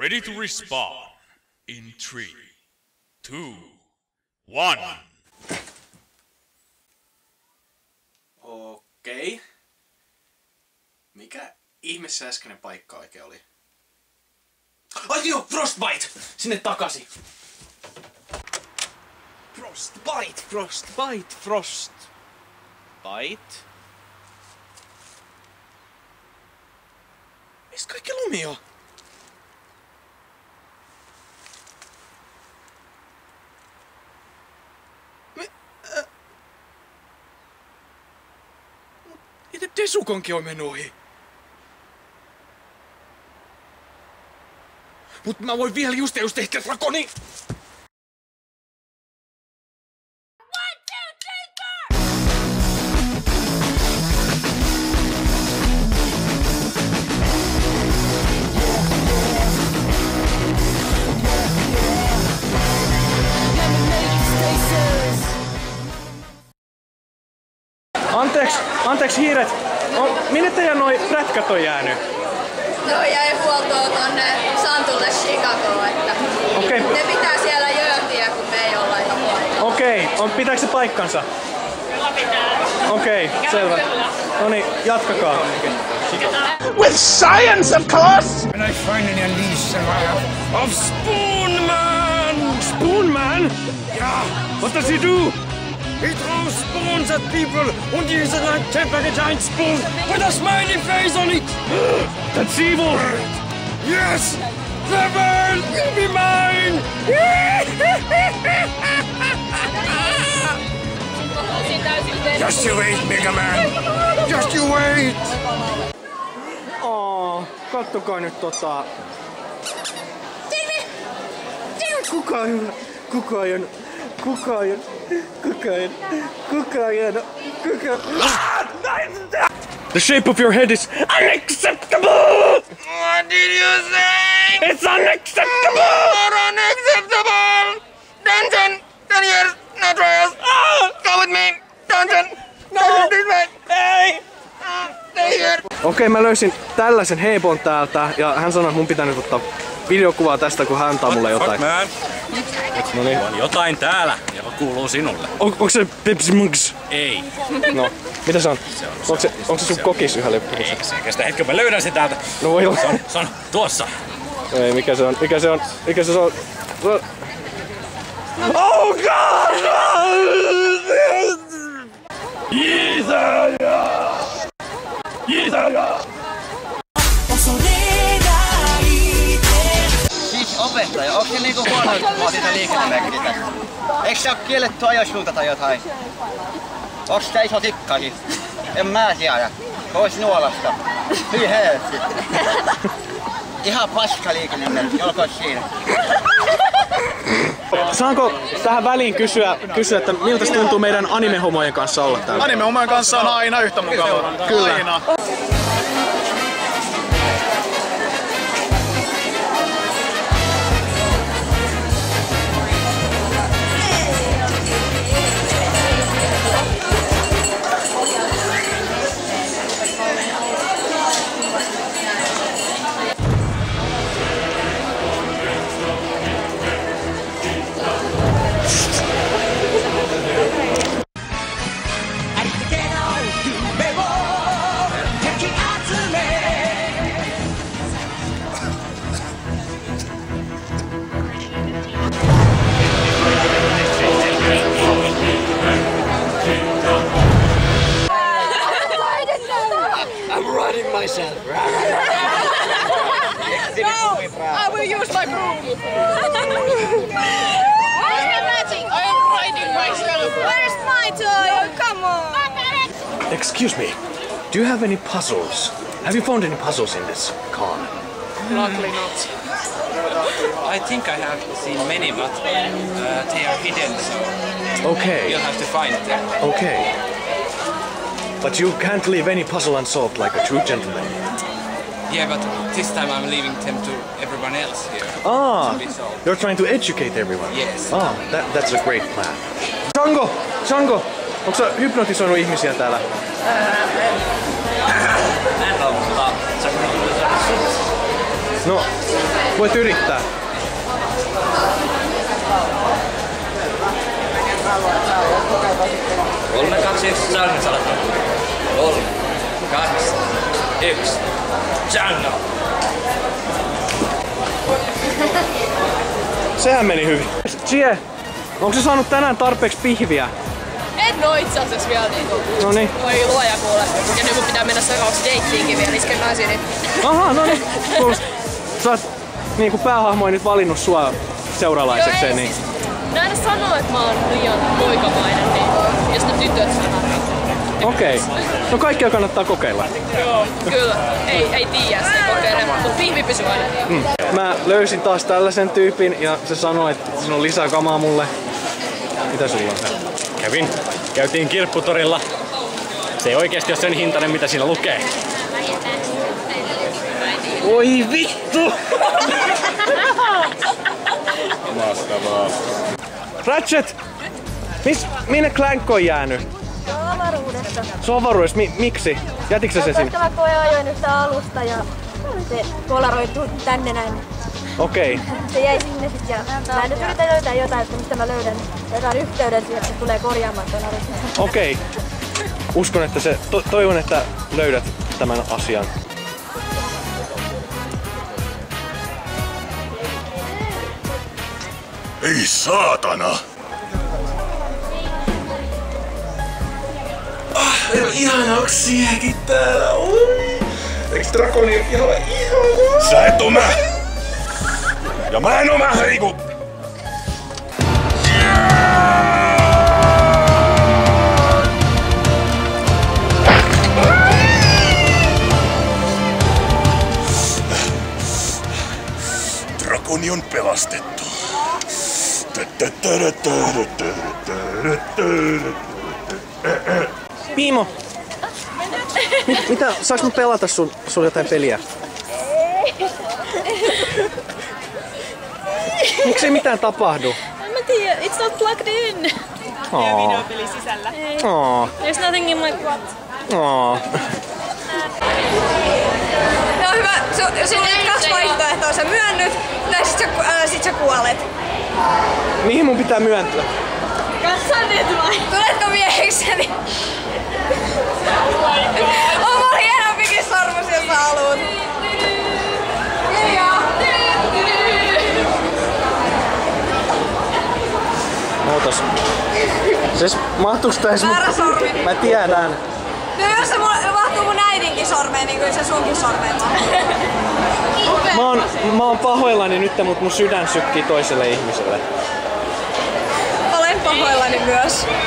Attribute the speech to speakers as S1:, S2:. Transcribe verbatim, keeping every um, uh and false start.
S1: Ready to respawn in three, two, one.
S2: Okei. Mikä ihmeessä äskeinen paikka oikein oli? Ai joo, Frostbite! Sinne takaisin! Frostbite, Frostbite, Frostbite. Missä kaikki lumi on? Me... Äh... Itse Desukonkin on mennyt ohi. Mut mä voin vielä just just tehdä drakoni!
S3: Anteeksi, anteeksi hiiret. No, minne teidän noi prätkät on jäänyt?
S4: No jäi huoltoon tonne Santulle Chicagoon, että
S3: okay.
S4: Ne pitää siellä jöötiä, kun me ei olla ihan paikalla.
S3: Okei, okay. Pitääkö se paikkansa?
S4: Kyllä pitää.
S3: Okei, okay, selvä. No niin, jatkakaa.
S5: With science, of course! And I finally unleashed the wrath of Spoonman!
S3: Spoonman?
S5: Yeah! What does he do? He throws spoons at people and uses a temper giant spoon with a smiley face on it!
S3: That's evil!
S5: Yes! The world will be mine! Just you wait, Mega Man! Just you wait!
S3: Oh, kattokaa nyt tota... Kuka on... Kuka on... Kuka on... Kuka on... Kuka on... Kuka on... The shape of your head is unacceptable!
S5: What did you say?
S3: It's unacceptable!
S5: You're unacceptable! Dungeon! Ten years, no trials! Ah! Go with me! Dungeon! No! This way!
S3: Ei!
S5: Stay here!
S3: Okei, okay, mä löysin tällaisen heipon täältä ja hän sanoi, että mun pitää nyt ottaa videokuvaa tästä, kun hän antaa mulle jotain.
S1: No niin. On jotain täällä, joka kuuluu sinulle.
S3: On, onko se Pepsi Mugs?
S1: Ei.
S3: No, mitä se on?
S1: Se on,
S3: onko se, onko se sun
S1: se
S3: kokis yhdellä?
S1: Ei, se kestä hetken, mä löydän sen täältä.
S3: No voi olla.
S1: Se on, se on tuossa.
S3: Ei, mikä se on? Mikä se on? Mikä se on? Oh god! Jeesaja! Jeesaja!
S6: Siis opettaja, onko se niinku huonoa siitä liikennemerkitä? Eikö se oo kielletty ajosuunta tai jotain? Onks sitä iso tikkari? En mä tiedä. Pois nuolasta. Hyi helvetti. Ihan paska liikennemerkki, olkoon siinä.
S3: Saanko tähän väliin kysyä, kysyä että miltä se tuntuu meidän animehomojen kanssa olla täällä?
S2: Animehomojen kanssa on aina yhtä mukavaa.
S3: Kyllä.
S2: Aina.
S6: Myself.
S4: No! I will use my broom! I am matching! I am riding myself! Where's my toy? Come on!
S3: Excuse me, do you have any puzzles? Have you found any puzzles in this con?
S7: Luckily not. I think I have seen many, but uh, they are hidden, so
S3: Okay.
S7: you'll have to find them.
S3: Okay. But you can't leave any puzzle unsolved like a true gentleman.
S7: Yeah, but this time I'm leaving them to everyone else here.
S3: Ah,
S7: To be solved.
S3: you're trying to educate everyone.
S7: Yes.
S3: Ah, that, that's a great plan. Django! Django! Onko sä hypnotisoinut ihmisiä täällä?
S7: En ole, mutta se on
S3: No, Voit yrittää.
S7: Kolme, kaksi, yksi, Django salattu. Kolme, kaksi, yksi, Django.
S3: Sehän meni hyvin. Chie, onko se saanut tänään tarpeeksi pihviä?
S4: En oo itse asiassa vielä niinku.
S3: Noniin.
S4: Voi luoja kuule. Ja nyt mun pitää mennä seuraavaksi deittiinkin vielä isken naisiin. Niin...
S3: Aha, noniin. Sä oot niinku päähahmo ei nyt valinnut sua seuralaisekseen, niin...
S4: Siis, mä en sano, että mä oon liian poikamainen, niin jos ne tytöt sanoo.
S3: Okei. Okay. No kaikkea kannattaa kokeilla.
S4: Joo, kyllä. Ei, ei tiedä sitä kokeile, mutta pihvi pysyy aina.
S3: Mm. Mä löysin taas tällaisen tyypin ja se sanoi, että siinä on lisää kamaa mulle. Mitä sulla on?
S1: Kävin. Käytiin kirpputorilla. Se ei oikeesti ole sen hintainen, mitä siinä lukee.
S3: Oi vittu!
S1: Mahtavaa.
S3: Ratchet! Mis, minne Clank on jäänyt?
S8: Se on avaruudessa.
S3: Se on avaruudessa. Mi, miksi? Jätitkö se sinne?
S8: Koska mä koe ajoin yhtä alusta ja se polaroitui tänne näin.
S3: Okei. Okay.
S8: Se jäi sinne sit ja mä nyt yritän löytää jotain, että mistä mä löydän jotain yhteyden siihen, että se tulee korjaamaan ton alustan.
S3: Okei. Okay. Uskon, että se... To, toivon, että löydät tämän asian.
S9: Ei saatana! Ah, ihana, onks siekin täällä? Oi! Eiks Drakoni ihan ihana? Sä et oo mä! Ja mä en oo mä, heiku! Drakoni on pelastettu.
S3: Piimo! Mit, mitä? Saaks mä pelata sun, sun jotain peliä? Miksei mitään tapahdu?
S8: En mä tiedä, it's not plugged in.
S3: Aww.
S4: Videopeli sisällä.
S3: Aww.
S8: There's nothing in my quad.
S3: Aww.
S8: No hyvä, sulla on kaksi vaihtoehtoa, sä myönnyt tai sit sä, äh, sit sä kuolet.
S3: Mihin mun pitää myöntyä?
S8: Katso nyt vai? Tuletko miehekseni? On mulla hienompikin sormus, jos sä haluut.
S3: Ootas. Siis mahtuuks tähän sun...
S8: Väärä sormi.
S3: Mä tiedän.
S8: No jos se mahtuu mun äidinkin sormeen, niin kuin se sunkin sormeen mahtuu.
S3: Mä oon, mä oon pahoillani nyt, mutta mun sydän sykkii toiselle ihmiselle.
S8: Olen pahoillani myös.